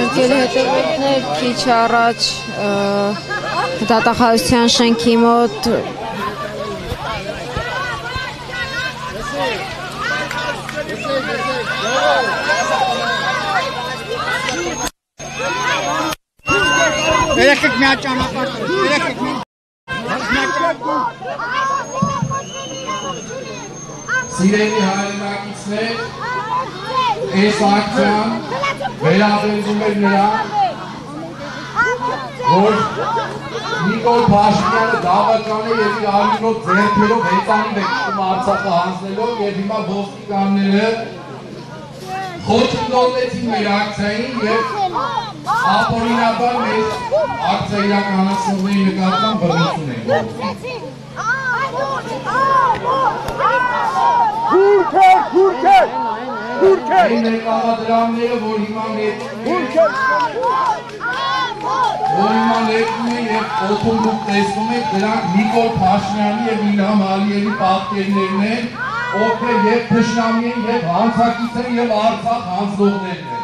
եկել հետևելներ քիչ առաջ դատախազության շենքի մոտ Երեքեք միա ճանապարհ, երեքեք միա Սիրելի հայրենակիցներ, այս ակցիան վերաբերվում էր նրան, որ Նիկոլ Փաշինյանը դավաճան է և իր արյունով ձեռքերով հեծանիվ է քշում Արցախը հանձնելով և հիմա ոստիկանները խոչընդոտեցին մեր ակցիային և ապօրինաբար մեր ակցիա իրականացնողների նկատմամբ բռնություն են գործում։ Այն ներկայացրամները, որ հիմա ներկում են և օդում դուք տեսնում եք, դրանք Նիկոլ Փաշինյանի և Իլհամ Ալիևի պատկերներն են, ովքեր և թշնամի են, և հանցակից են, և Արցախ հանձնողներն են։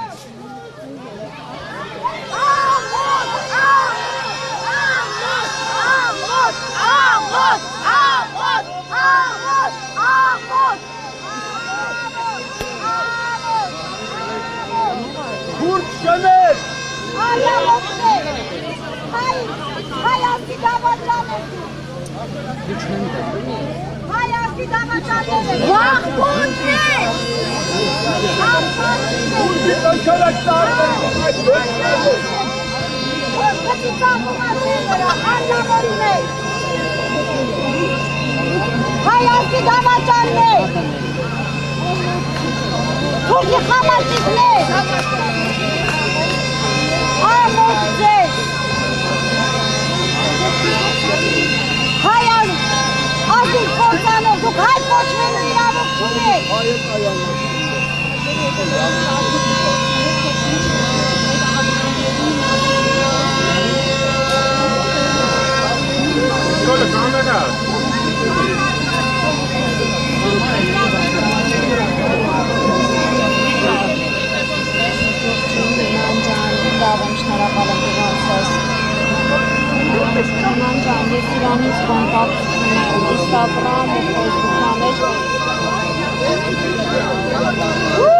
Şener! Hayati davacanı! Hayati davacanı! Vakfurdi! Kurdi arkadaşlar! Kurdi kapımasıyla anlamadın! Hayati davacanı! Kurdi kapımasıyla! Amutze! Hayal! Aziz korsanı, bu kalp boşluğunu yavuk çürü! Hayır ayağım! Şöyle kamera! Մանջան, ես իրանից կոնտակտ ունեմ, Instagram ու Facebook-ում